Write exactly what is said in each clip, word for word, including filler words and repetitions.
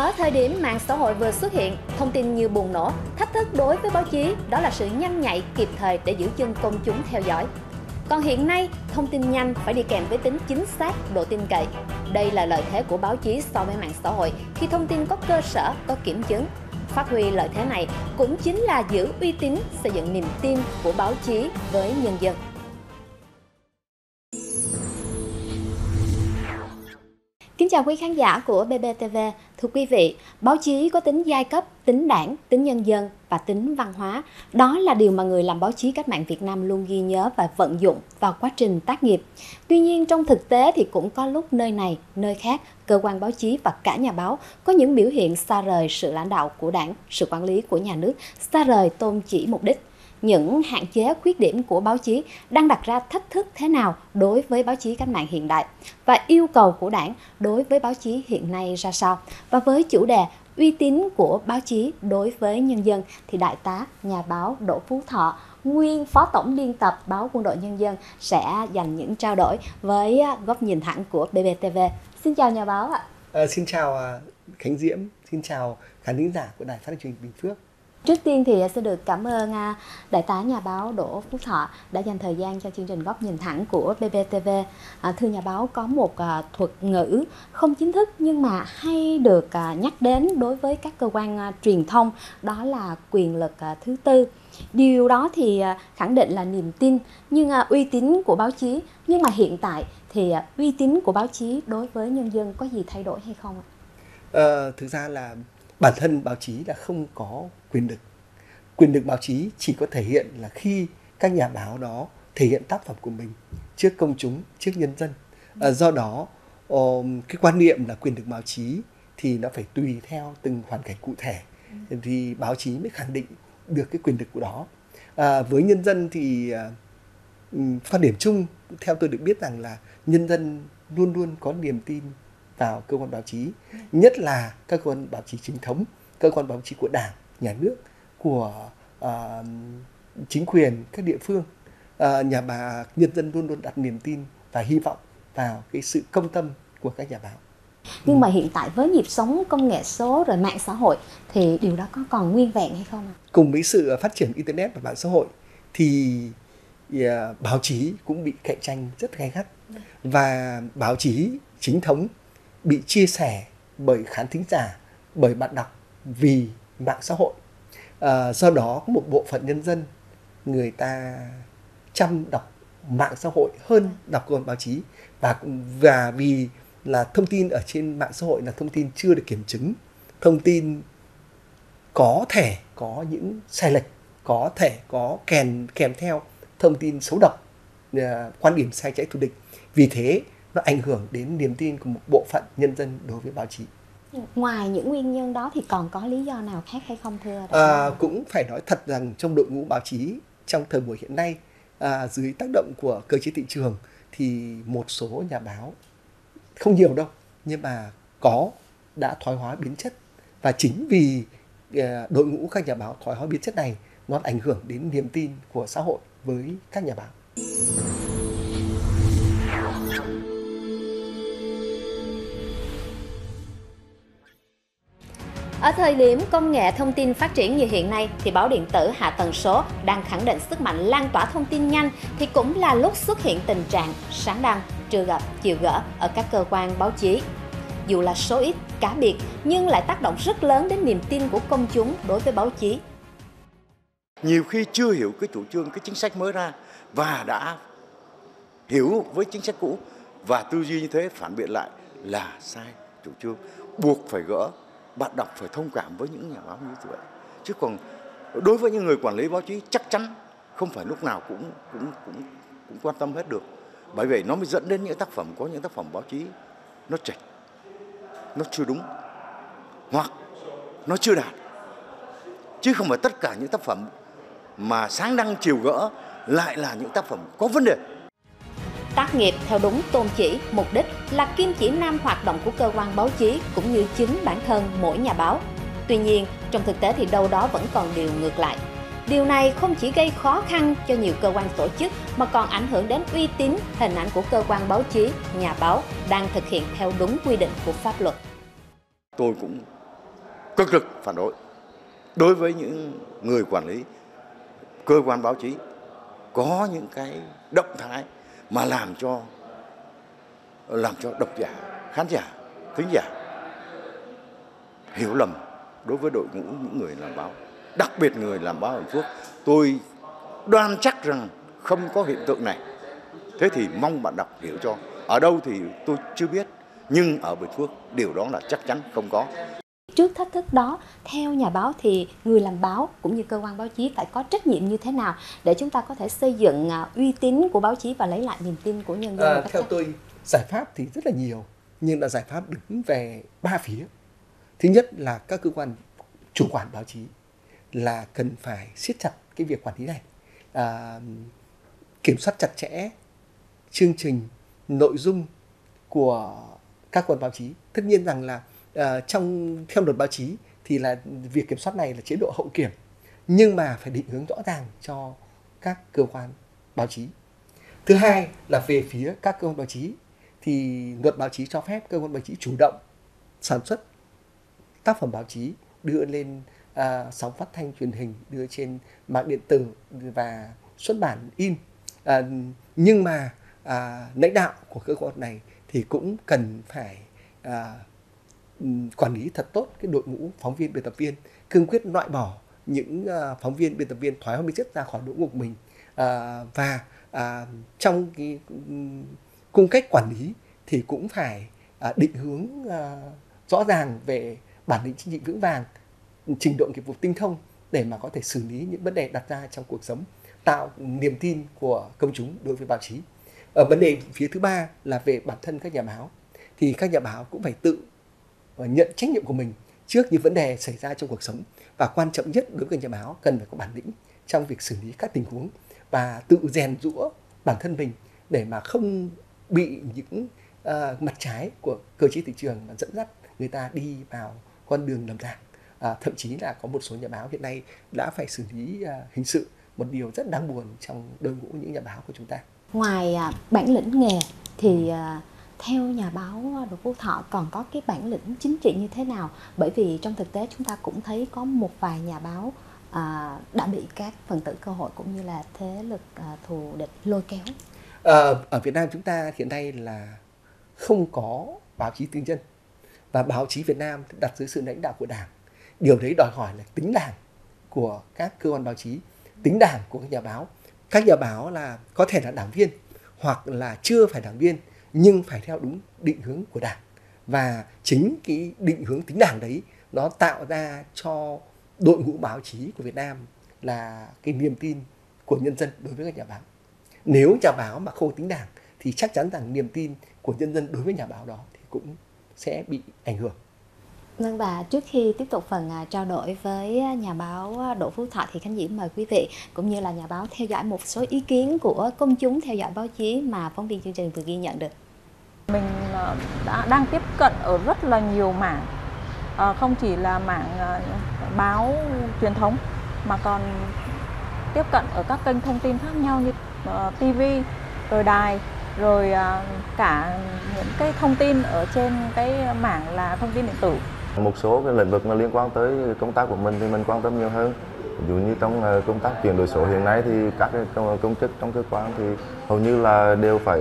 Ở thời điểm mạng xã hội vừa xuất hiện, thông tin như bùng nổ, thách thức đối với báo chí đó là sự nhanh nhạy kịp thời để giữ chân công chúng theo dõi. Còn hiện nay, thông tin nhanh phải đi kèm với tính chính xác, độ tin cậy. Đây là lợi thế của báo chí so với mạng xã hội khi thông tin có cơ sở, có kiểm chứng. Phát huy lợi thế này cũng chính là giữ uy tín, xây dựng niềm tin của báo chí với nhân dân. Kính chào quý khán giả của bê bê tê vê. Thưa quý vị, báo chí có tính giai cấp, tính đảng, tính nhân dân và tính văn hóa. Đó là điều mà người làm báo chí cách mạng Việt Nam luôn ghi nhớ và vận dụng vào quá trình tác nghiệp. Tuy nhiên, trong thực tế thì cũng có lúc nơi này, nơi khác, cơ quan báo chí và cả nhà báo có những biểu hiện xa rời sự lãnh đạo của đảng, sự quản lý của nhà nước, xa rời tôn chỉ mục đích. Những hạn chế, khuyết điểm của báo chí đang đặt ra thách thức thế nào đối với báo chí cách mạng hiện đại và yêu cầu của đảng đối với báo chí hiện nay ra sao. Và với chủ đề uy tín của báo chí đối với nhân dân thì Đại tá nhà báo Đỗ Phú Thọ, nguyên Phó Tổng biên tập báo Quân đội Nhân dân sẽ dành những trao đổi với góc nhìn thẳng của bê bê tê vê. Xin chào nhà báo ạ. À, xin chào Khánh Diễm, xin chào khán thính giả của Đài Phát thanh Truyền hình Bình Phước. Trước tiên thì xin được cảm ơn Đại tá nhà báo Đỗ Phú Thọ đã dành thời gian cho chương trình Góc nhìn thẳng của bê bê tê vê. À, thưa nhà báo, có một uh, thuật ngữ không chính thức nhưng mà hay được uh, nhắc đến đối với các cơ quan uh, truyền thông, đó là quyền lực uh, thứ tư. Điều đó thì uh, khẳng định là niềm tin, nhưng uh, uy tín của báo chí. Nhưng mà hiện tại thì uh, uy tín của báo chí đối với nhân dân có gì thay đổi hay không ạ? À, thực ra là bản thân báo chí là không có quyền lực. Quyền lực báo chí chỉ có thể hiện là khi các nhà báo đó thể hiện tác phẩm của mình trước công chúng, trước nhân dân. À, do đó, cái quan niệm là quyền lực báo chí thì nó phải tùy theo từng hoàn cảnh cụ thể. Thì báo chí mới khẳng định được cái quyền lực của đó. À, với nhân dân thì quan điểm chung theo tôi được biết rằng là nhân dân luôn luôn có niềm tin vào cơ quan báo chí, nhất là các cơ quan báo chí chính thống, cơ quan báo chí của Đảng, Nhà nước, của uh, chính quyền các địa phương. Uh, nhà bà nhân dân luôn luôn đặt niềm tin và hy vọng vào cái sự công tâm của các nhà báo. Nhưng ừ. mà hiện tại với nhịp sống công nghệ số rồi mạng xã hội thì điều đó có còn nguyên vẹn hay không ạ? Cùng với sự phát triển internet và mạng xã hội thì uh, báo chí cũng bị cạnh tranh rất gay gắt, và báo chí chính thống bị chia sẻ bởi khán thính giả, bởi bạn đọc vì mạng xã hội. À, do đó có một bộ phận nhân dân người ta chăm đọc mạng xã hội hơn đọc cơ quan báo chí, và và vì là thông tin ở trên mạng xã hội là thông tin chưa được kiểm chứng, thông tin có thể có những sai lệch, có thể có kèm kèm theo thông tin xấu độc, quan điểm sai trái thù địch. Vì thế nó ảnh hưởng đến niềm tin của một bộ phận nhân dân đối với báo chí. Ngoài những nguyên nhân đó thì còn có lý do nào khác hay không thưa? À, cũng phải nói thật rằng trong đội ngũ báo chí trong thời buổi hiện nay, à, dưới tác động của cơ chế thị trường thì một số nhà báo, không nhiều đâu, nhưng mà có đã thoái hóa biến chất. Và chính vì à, đội ngũ các nhà báo thoái hóa biến chất này nó ảnh hưởng đến niềm tin của xã hội với các nhà báo. Ở thời điểm công nghệ thông tin phát triển như hiện nay thì báo điện tử hạ tần số đang khẳng định sức mạnh lan tỏa thông tin nhanh, thì cũng là lúc xuất hiện tình trạng sáng đăng, trưa gặp, chiều gỡ ở các cơ quan báo chí. Dù là số ít, cá biệt nhưng lại tác động rất lớn đến niềm tin của công chúng đối với báo chí. Nhiều khi chưa hiểu cái chủ trương, cái chính sách mới ra và đã hiểu với chính sách cũ, và tư duy như thế phản biện lại là sai chủ trương, buộc phải gỡ. Bạn đọc phải thông cảm với những nhà báo như vậy. Chứ còn đối với những người quản lý báo chí chắc chắn không phải lúc nào cũng cũng cũng cũng quan tâm hết được. Bởi vậy nó mới dẫn đến những tác phẩm, có những tác phẩm báo chí nó chệch, nó chưa đúng, hoặc nó chưa đạt. Chứ không phải tất cả những tác phẩm mà sáng đăng chiều gỡ lại là những tác phẩm có vấn đề. Tác nghiệp theo đúng tôn chỉ, mục đích là kim chỉ nam hoạt động của cơ quan báo chí cũng như chính bản thân mỗi nhà báo. Tuy nhiên, trong thực tế thì đâu đó vẫn còn điều ngược lại. Điều này không chỉ gây khó khăn cho nhiều cơ quan tổ chức mà còn ảnh hưởng đến uy tín, hình ảnh của cơ quan báo chí, nhà báo đang thực hiện theo đúng quy định của pháp luật. Tôi cũng cực lực phản đối đối với những người quản lý cơ quan báo chí có những cái động thái mà làm cho làm cho độc giả, khán giả, thính giả hiểu lầm đối với đội ngũ những người làm báo, đặc biệt người làm báo ở Bình Phước. Tôi đoan chắc rằng không có hiện tượng này. Thế thì mong bạn đọc hiểu cho. Ở đâu thì tôi chưa biết, nhưng ở Bình Phước điều đó là chắc chắn không có. Trước thách thức đó, theo nhà báo thì người làm báo cũng như cơ quan báo chí phải có trách nhiệm như thế nào để chúng ta có thể xây dựng uy tín của báo chí và lấy lại niềm tin của nhân dân? À, theo tôi, giải pháp thì rất là nhiều, nhưng là giải pháp đứng về ba phía. Thứ nhất là các cơ quan chủ quản báo chí là cần phải siết chặt cái việc quản lý này, à, kiểm soát chặt chẽ chương trình, nội dung của các cơ quan báo chí. Tất nhiên rằng là uh, trong theo luật báo chí thì là việc kiểm soát này là chế độ hậu kiểm, nhưng mà phải định hướng rõ ràng cho các cơ quan báo chí. Thứ hai là về phía các cơ quan báo chí thì luật báo chí cho phép cơ quan báo chí chủ động sản xuất tác phẩm báo chí, đưa lên uh, sóng phát thanh truyền hình, đưa trên mạng điện tử và xuất bản in. Uh, nhưng mà uh, lãnh đạo của cơ quan này thì cũng cần phải uh, quản lý thật tốt cái đội ngũ phóng viên, biên tập viên, cương quyết loại bỏ những uh, phóng viên, biên tập viên thoái hóa biến chất ra khỏi đội ngũ của mình. Uh, và uh, trong cái um, cung cách quản lý thì cũng phải uh, định hướng uh, rõ ràng về bản lĩnh chính trị vững vàng, trình độ nghiệp vụ tinh thông để mà có thể xử lý những vấn đề đặt ra trong cuộc sống, tạo niềm tin của công chúng đối với báo chí. Ở vấn đề phía thứ ba là về bản thân các nhà báo, thì các nhà báo cũng phải tự nhận trách nhiệm của mình trước những vấn đề xảy ra trong cuộc sống, và quan trọng nhất đối với nhà báo cần phải có bản lĩnh trong việc xử lý các tình huống và tự rèn giũa bản thân mình để mà không bị những uh, mặt trái của cơ chế thị trường mà dẫn dắt người ta đi vào con đường lầm lạc. À, thậm chí là có một số nhà báo hiện nay đã phải xử lý uh, hình sự, một điều rất đáng buồn trong đội ngũ những nhà báo của chúng ta. Ngoài uh, bản lĩnh nghề thì uh, theo nhà báo Đỗ Phú Thọ còn có cái bản lĩnh chính trị như thế nào? Bởi vì trong thực tế chúng ta cũng thấy có một vài nhà báo à, đã bị các phần tử cơ hội cũng như là thế lực à, thù địch lôi kéo. À, ở Việt Nam chúng ta hiện nay là không có báo chí tư nhân, và báo chí Việt Nam đặt dưới sự lãnh đạo của Đảng. Điều đấy đòi hỏi là tính đảng của các cơ quan báo chí, tính đảng của các nhà báo. Các nhà báo là có thể là đảng viên hoặc là chưa phải đảng viên, nhưng phải theo đúng định hướng của Đảng. Và chính cái định hướng tính đảng đấy nó tạo ra cho đội ngũ báo chí của Việt Nam là cái niềm tin của nhân dân đối với các nhà báo. Nếu nhà báo mà không tính đảng thì chắc chắn rằng niềm tin của nhân dân đối với nhà báo đó thì cũng sẽ bị ảnh hưởng. Vâng, và trước khi tiếp tục phần trao đổi với nhà báo Đỗ Phú Thọ thì Khánh Diễm mời quý vị cũng như là nhà báo theo dõi một số ý kiến của công chúng theo dõi báo chí mà phóng viên chương trình vừa ghi nhận được. Mình đã đang tiếp cận ở rất là nhiều mảng, à, không chỉ là mảng báo truyền thống mà còn tiếp cận ở các kênh thông tin khác nhau như uh, ti vi, rồi đài, rồi uh, cả những cái thông tin ở trên cái mảng là thông tin điện tử. Một số cái lĩnh vực mà liên quan tới công tác của mình thì mình quan tâm nhiều hơn. Ví dụ như trong công tác chuyển đổi số hiện nay thì các công chức trong cơ quan thì hầu như là đều phải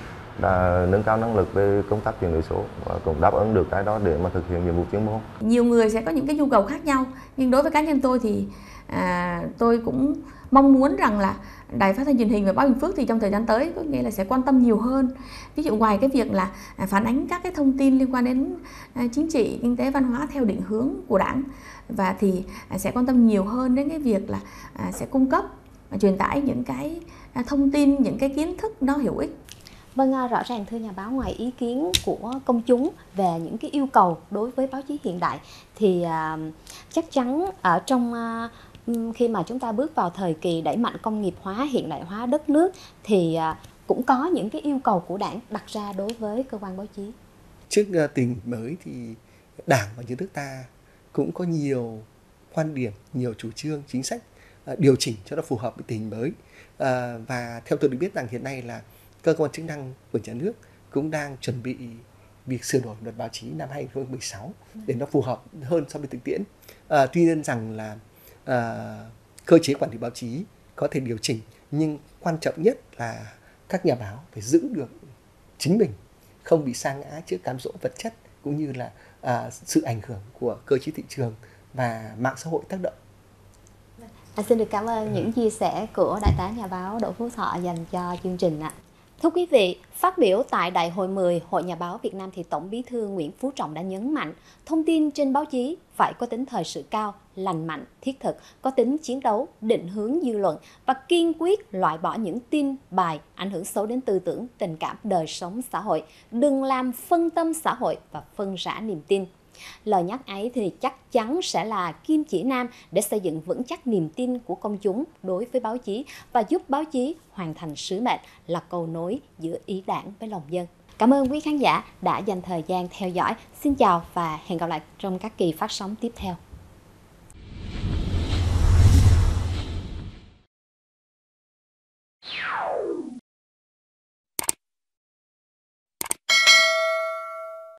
là nâng cao năng lực về công tác chuyển đổi số và cũng đáp ứng được cái đó để mà thực hiện nhiệm vụ chuyên môn. Nhiều người sẽ có những cái nhu cầu khác nhau, nhưng đối với cá nhân tôi thì à, tôi cũng mong muốn rằng là Đài Phát thanh Truyền hình và Báo Bình Phước thì trong thời gian tới có nghĩa là sẽ quan tâm nhiều hơn. Ví dụ ngoài cái việc là phản ánh các cái thông tin liên quan đến chính trị, kinh tế, văn hóa theo định hướng của Đảng, và thì sẽ quan tâm nhiều hơn đến cái việc là sẽ cung cấp, truyền tải những cái thông tin, những cái kiến thức nó hữu ích. Vâng, rõ ràng thưa nhà báo, ngoài ý kiến của công chúng về những cái yêu cầu đối với báo chí hiện đại thì uh, chắc chắn ở trong uh, khi mà chúng ta bước vào thời kỳ đẩy mạnh công nghiệp hóa, hiện đại hóa đất nước thì uh, cũng có những cái yêu cầu của Đảng đặt ra đối với cơ quan báo chí. Trước uh, tình mới thì Đảng và nhà nước ta cũng có nhiều quan điểm, nhiều chủ trương, chính sách uh, điều chỉnh cho nó phù hợp với tình hình mới. Uh, và theo tôi được biết rằng hiện nay là cơ quan chức năng của nhà nước cũng đang chuẩn bị việc sửa đổi luật báo chí năm hai nghìn không trăm mười sáu để nó phù hợp hơn so với thực tiễn. À, tuy nhiên rằng là à, cơ chế quản lý báo chí có thể điều chỉnh, nhưng quan trọng nhất là các nhà báo phải giữ được chính mình, không bị sa ngã trước cám dỗ vật chất cũng như là à, sự ảnh hưởng của cơ chế thị trường và mạng xã hội tác động. À, xin được cảm ơn những chia sẻ của đại tá nhà báo Đỗ Phú Thọ dành cho chương trình ạ. Thưa quý vị, phát biểu tại Đại hội mười Hội Nhà báo Việt Nam thì Tổng Bí thư Nguyễn Phú Trọng đã nhấn mạnh thông tin trên báo chí phải có tính thời sự cao, lành mạnh, thiết thực, có tính chiến đấu, định hướng dư luận và kiên quyết loại bỏ những tin, bài ảnh hưởng xấu đến tư tưởng, tình cảm, đời sống xã hội, đừng làm phân tâm xã hội và phân rã niềm tin. Lời nhắc ấy thì chắc chắn sẽ là kim chỉ nam để xây dựng vững chắc niềm tin của công chúng đối với báo chí và giúp báo chí hoàn thành sứ mệnh là cầu nối giữa ý đảng với lòng dân. Cảm ơn quý khán giả đã dành thời gian theo dõi. Xin chào và hẹn gặp lại trong các kỳ phát sóng tiếp theo.